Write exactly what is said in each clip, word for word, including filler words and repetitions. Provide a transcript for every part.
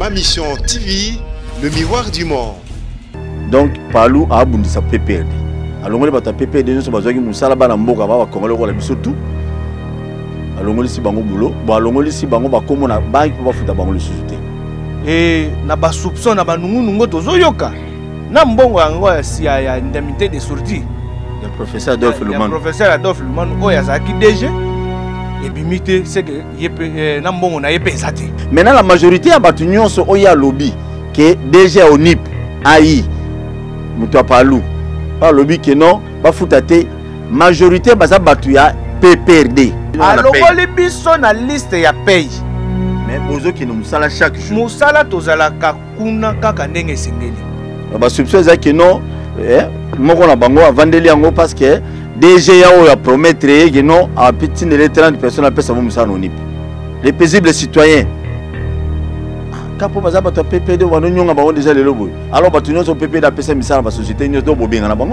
Ma mission T V, le miroir du monde. Donc, Palou a abondé sa P P R D. Alors, on va P P R D, nous sommes besoin de Moussala Banamboka, va Congolais, on va la tout. Alors, on va ici bango boulot. Bon, alors, on va ici bango, bah, comme on a banque, on va foutre bango le société. Et na ba soupçon na ba nungu nungu tozo yoka. Na mbongo yango si ya indemnité de sortie. Le professeur Adolphe Lumanu. Le professeur Adolphe Lumanu, oh ya zaki D G. Et bimité c'est que yepé na mbongo na yepé zati. Maintenant la majorité a battu nyonso oya lobby que D G O N I P A I muto Palou. Pas lobby que non, ba foutate majorité baza battu ya P P R D. Alors les biso na liste ya paye. Mais bozo qui nous musala chaque jour. Musala tozala kakuna kaka ndenge sengeli. Ba soupçon za que non eh moko na bango a vendeli yango parce que D G ya o ya promettre que non a petit de trente personnes à pesa musala on I P. Les paisibles citoyens. Kapo baza bato P P D wana nyonga bango déjà le lobo. Alors bato nyonso P P D a pesa misala ba société nyonso bo benga na bango.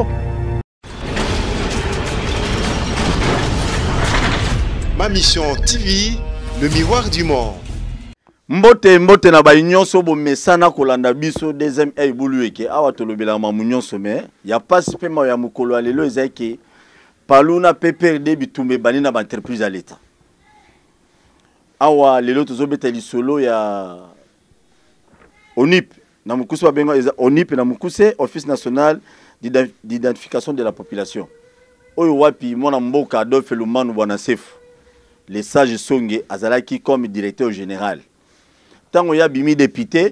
Ma mission T V, le miroir du monde. Mbote mbote na ba nyonso bo mesana kolanda biso deuxième e bulueke awa tolobela ma nyonso mais ya pas pema ya mukolo alelo ezaki Palou na P P R D bitumbe bani na ba entreprise à l'état. Awa lelo tozobeta lisolo ya O N I P na mukuse ba benga O N I P na mukuse Office national d'identification de la population. Oyo wapi mona mboka Adolphe Lumanu bwana Sefu. Les sages songe azalaki comme directeur général. Tant ya bimi député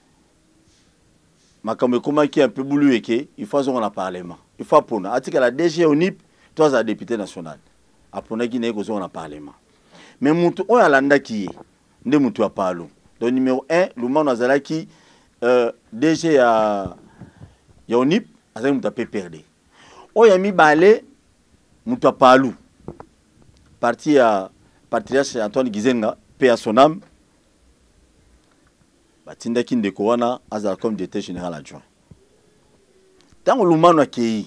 makambe koma ki un peu boulu eke il faut qu'on a parlement. Il faut pona atika la D G O N I P toi as député national. Apona ki ne ko on a parlement. Mais mutu o alanda ki nde mutu a Palou. Donc numéro un Lumanu azalaki euh, D G ya ya O N I P azali mutu a P P R D. O ya mi balé mutu a Palou. Parti à patriarche Antoine Gizenga, paix à son âme. Batinda Kindeko wana azala comme directeur général adjoint. Tant Lumanu akei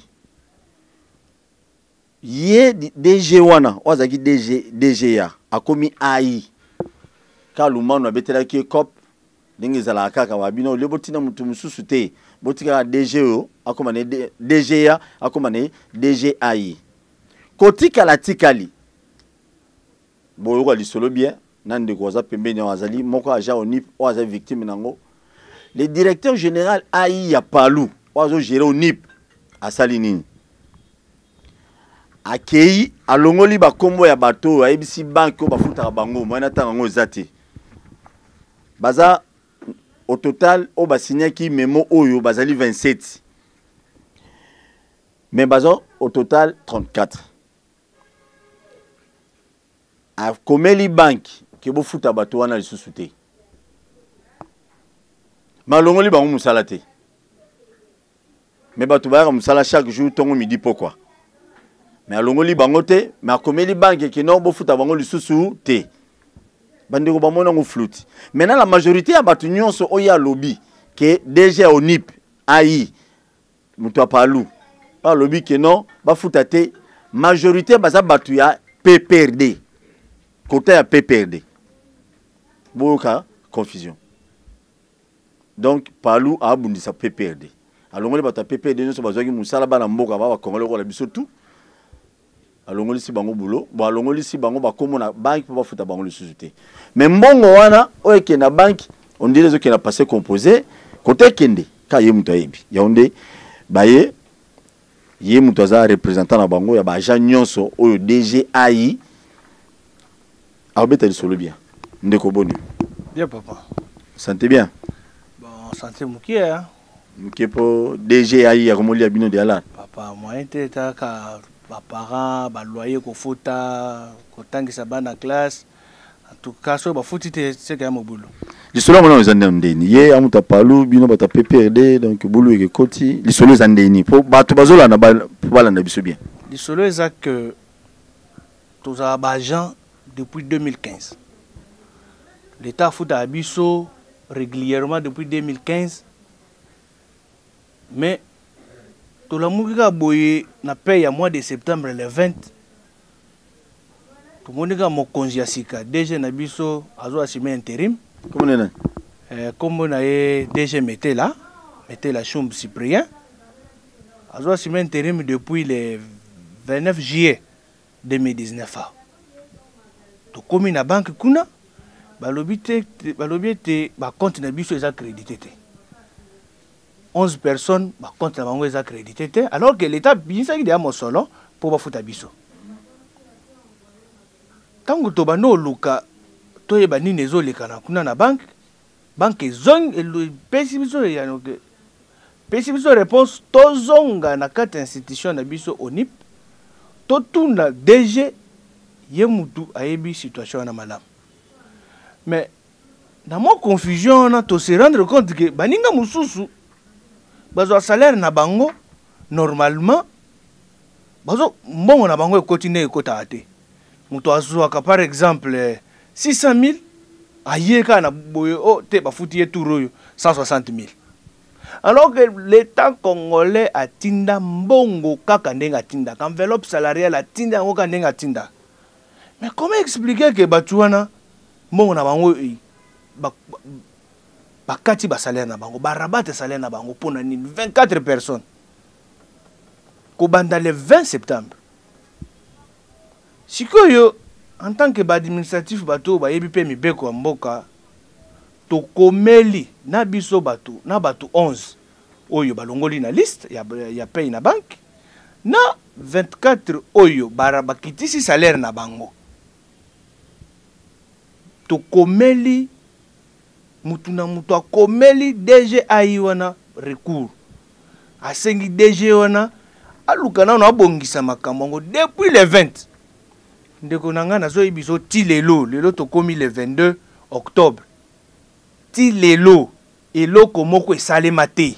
ye D G wana ozaki D G D G ya akomi A I. Ka Lumanu abetela ki cop ndenge zala kaka wabino le botina mutu mususu te botika D G o akomane D G ya akomane D G A I. Kotika la tikali boyoka lisolo bien nande ko za pembeni wazali moko aja O N I P o aza victime nango le directeur général A I ya Palou ozo gérer O N I P asali nini akei alongoli ba kombo ya bato ayebisi banque ba futa bango mwana tanga ngo zati baza au total o ba signé ki memo oyo bazali vingt-sept mais baza au total trente-quatre. A komeli bank ke bo futa bato wana lisusu te malongoli bango musala te mais bato ba musala chaque jour tongo midi pourquoi mais alongoli bango te mais akomeli bank ke non bo futa bango lisusu te bandeko ba mona ngo flûte. Maintenant la majorité ya bato nyonso oya lobby ke D G O N I P A I mutu a Palou ba lobby ke non ba futa te majorité baza bato ya P P R D. Côté à P P R D. Beaucoup confusion. Donc, Palou a abondé sa P P R D. Alors, on va P P R D, nous sommes besoin de Moussala Banamboka, va Congolais, on va tout. Alors, on va ici bango boulot. Bon, alors, on va ici bango, bah, comme on a banque, pour pas foutre bango le société. Mais mbongo wana, oye qui na banque, on dit les autres qui n'a passé composé. Côté kende, ka yé mutayebi. Yaoundé, bah yé, yé mutaza représentant na bango, ya ba agent nyonso, oyo D G A I. Arbeta lisolo bien. Ndeko boni. Bien papa. Santé bien. Bon, santé mukie hein. Mukie po D G A I ya komoli abino de ala. Papa, moi était ka ba parents, ba loyer ko futa, ko tangisa bana classe. En tout cas, so ba futi te c'est ka mobulu. Lisolo mona ezande ndeni. Ye amuta Palou bino bata P P R D donc bulu eke koti. Lisolo ezandeni. Po bato bazola na ba balanda biso bien. Lisolo ezak que tous agents depuis deux mille quinze. L'État fout à Abisso régulièrement depuis deux mille quinze. Mais tout le monde qui a boyé n'a payé à mois de septembre le vingt. Tout le monde qui a mon congé à Sika. Déjà, Nabisso a assumé intérim. Comment on est? euh, comme on a D G mettait là, mettait la Choumbe Cyprien. Azo si intérim depuis le vingt-neuf juillet deux mille dix-neuf. To komi na banque kuna, balobi te balobi te ba compte na biso eza crédité te. onze personnes ba compte na bango eza crédité te, alors que l'état binisa ki de mosolo pour ba futa biso. Tango to bano luka to yeba nini ezoleka na kuna na banque, banque zong e pesi biso ya no ke pesi biso réponse to zonga na kati institution na biso O N I P, to tuna D G ye mutu ayebi situation na malamu. Mais na mo confusion na to se rendre compte que baninga mususu bazo salaire na bango normalement bazo mbongo na bango ekoti ne ekota ate. Mutu azwaka par exemple six cent mille ayeka na boyo o te bafuti ye turoyo cent soixante mille. Alors que l'État congolais a tinda mbongo kaka ndenga tinda, enveloppe salariale a tinda ngo ka ndenga tinda. Mais comment expliquer que batuana mbongo na bango ba bakati ba salaire na bango, ba rabate salaire na bango pour na nini vingt-quatre personnes. Ko banda le vingt septembre. Sikoyo en tant que ba administratif bato ba yebi pe mibeko mboka to komeli na biso bato na bato onze oyo balongoli na liste ya ya paye na banque na vingt-quatre oyo barabakitisi salaire na bango to komeli mutu na mutu akomeli D G ai wana recours asengi D G wana aluka na abongisa makambo ngo depuis le vingt ndeko nanga nazo ibiso ti lelo lelo to komi le vingt-deux octobre ti lelo eloko moko esalema te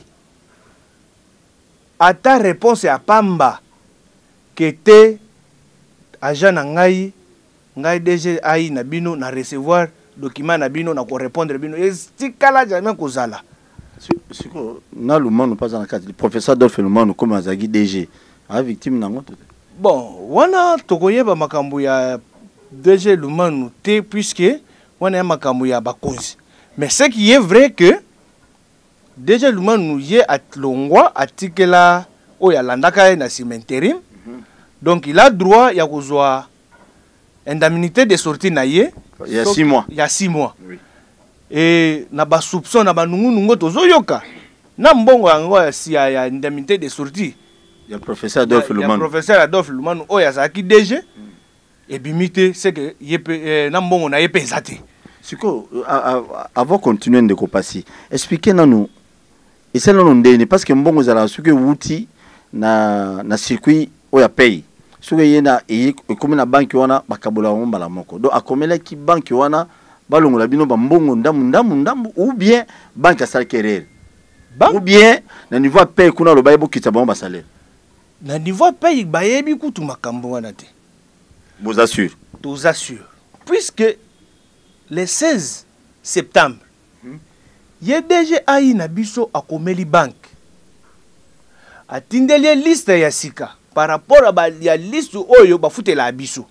ata réponse ya pamba ke te agent na ngai ngai D G ai na bino na recevoir document na bino na ko répondre bino estikala jamais kozala siko na lumano pas na kati professeur Adolphe Lumano comme azagi D G a victime nango tout. Bon wana tokoyeba makambo ya D G Lumano te puisque wana ya makambo ya bakonzi. Mais ce qui est vrai que déjà Lumano nous y est longwa atikela oya landaka na cimenterim. Donc il a droit ya kozwa indemnité de sortie na ye il y a six mois. Il y a six mois. Oui. Et na ba soupçon na ba nungu nungo tozoyoka. Na mbongo yango ya si ya indemnité de sortie. Il y a le professeur Adolphe Lumano. Il y a le professeur Adolphe Lumano oya zaki D G. Et bimité c'est que yepe na mbongo na yepe zate. Siko, avant de continuer de passer, expliquez-nous, et c'est non ndene parce que mbongo zala suke wuti na na circuit oya paye. Suke yena e comme na banque wana bakabola ngomba la moko. Donc akomela ki banque wana balongola bino ba mbongo ndamu ndamu ndamu ou bien banque a salaire. Ou bien na niveau paye kuna lo bayebo kitaba ba salaire. Na niveau paye bayebi kutu makambo wana te. Vous assure. Vous assure. Puisque le seize septembre, il y a D G ai na biso akomeli banque. Atindeli liste ya sika par rapport à ba ya liste oyo bafutela biso.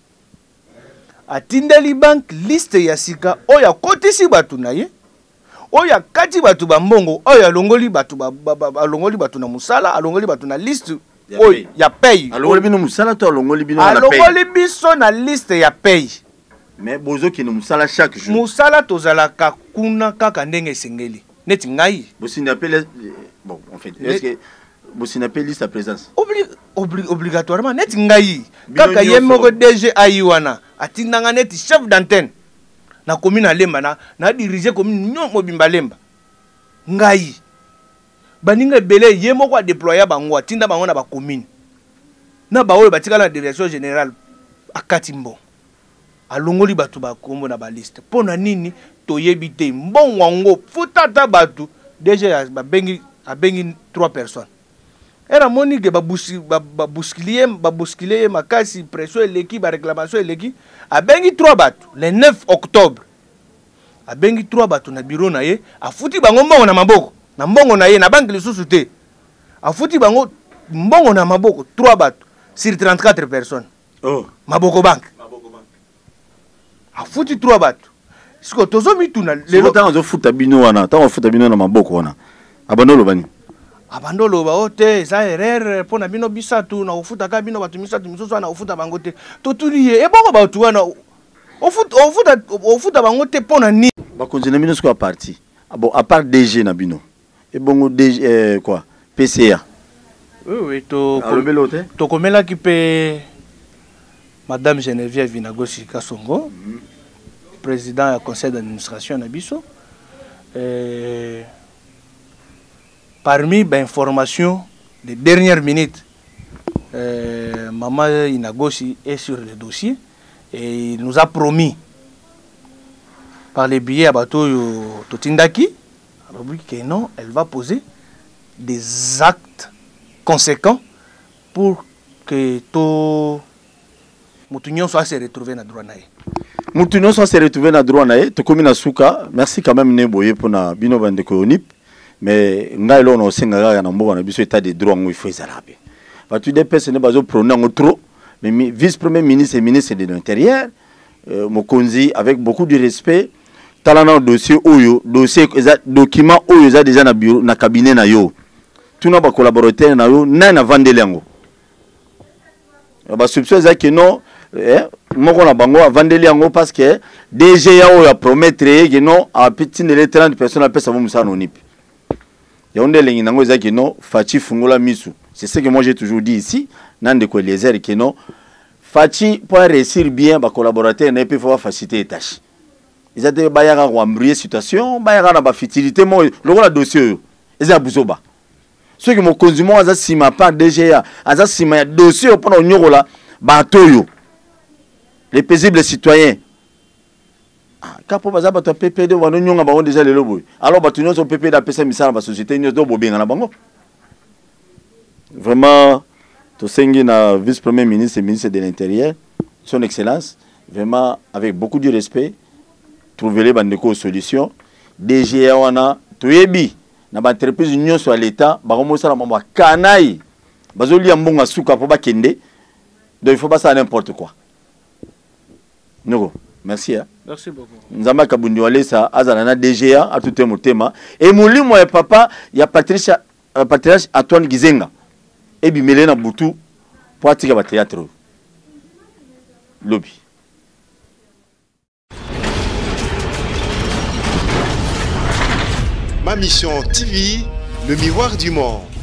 Atindeli banque liste ya sika oyo kotisi batu na ye. Oyo kati batu ba mbongo oyo alongoli batu ba alongoli batu na musala, alongoli batu na liste oyo ya paye. Alongoli bino musala to alongoli bino na paye. Alongoli biso na liste ya paye. Mais bozo qui nous musala chaque jour. Musala tozala kakuna kaka ndenge sengeli. Neti ngai. Bosi n'appelle bon en fait est-ce que bosi n'appelle liste à présence. Obli obli obligatoirement neti ngai. Kaka yemoko D G ai wana atindanga neti chef d'antenne. Na commune Lemba na na diriger commune nyongo bimba Lemba. Ngai. Baninga belé yemoko déployer bango atinda bango na ba commune. Na ba oyo batikala direction générale akatimbo. Alongoli batu ba kombo na ba liste pona nini toyebi te mbongo ngo futata batu déjà ba bengi abengi trois personnes era moni ke ba busi ba buskilier ba buskilier makasi pression eleki ba réclamation eleki abengi trois batu le neuf octobre abengi trois batu na bureau na ye afuti bango mbongo na maboko na mbongo na ye na banque lisusu te afuti bango mbongo na maboko trois batu sur trente-quatre personnes. Oh Maboko banque a foutu trois bateaux. siko tozo mituna lelo tant zo futa bino wana tant futa bino na maboko wana abandolo bani abandolo ba ote za erreur pona bino bisatu na ofuta ka bino batu misatu misusu na ofuta bango te to tuliye e bongo batu wana ofuta ofuta ofuta bango te pona ni ba konzina bino siko a parti bon à part D G na bino e bongo D G euh, quoi P C A oui oui to alobelote to komela ki pe Madame Geneviève Vinagosi Kasongo, mm-hmm. président du conseil d'administration Nabiso. Et parmi les informations des dernières minutes, euh, Maman Inagosi est sur le dossier et il nous a promis par les billets à bateau Totindaki que non, elle va poser des actes conséquents pour que tout Moutounion soit se retrouver na droit nae. Moutounion soit se retrouver na droit nae. To komi na suka. Merci quand même Neboye pour na bino bande ko onip. Mais ngai lo no senga ga na mboka na biso état de droit ngo ifo ezalabe. Ba tu des personnes bazo prôner ngo trop. Mais vice premier ministre et ministre de l'intérieur euh, Mokonzi avec beaucoup de respect talana dossier oyo dossier document oyo za déjà na bureau na cabinet na yo. Tuna ba collaborateur na yo na na vandele ngo. Ba soupçon za que non eh moko na bango avandeli yango parce que D G ya oyo a promettre que non a petit les trente personnes a pesa bomusa nonip ya onde lengi nango za que non Fachi fungola misu c'est ce que moi j'ai toujours dit ici nande ko les airs que non Fachi pour réussir bien ba collaborateur ne peut pas faciliter les tâches ils a de bayaka ko embrouiller situation bayaka na ba futilité mo le la dossier ils a buzoba ceux qui mo consumo aza sima par D G ya aza sima ya dossier pour nyokola batoyo les paisibles citoyens. Quand on va P P D, on va déjà les lobos. Alors, on va P P D à la société, on va bien en bango. Vraiment, tout le vice-premier ministre et ministre de l'Intérieur, son excellence, vraiment, avec beaucoup de respect, trouver les solutions. D G A, on a tout ébi. Dans l'entreprise union sur l'État, on va canaille. On va dire bon souka pour pas kende. Donc il faut pas ça n'importe quoi. Nogo, merci. Hein? Merci beaucoup. Nous avons kabundi wale sa azana D G A à tout un thème. Et mouli moi papa, il y a Patricia euh, Patricia Antoine Gizenga. Et bi Melena Boutou pour attirer le théâtre. Lobby. Ma mission T V, le miroir du monde.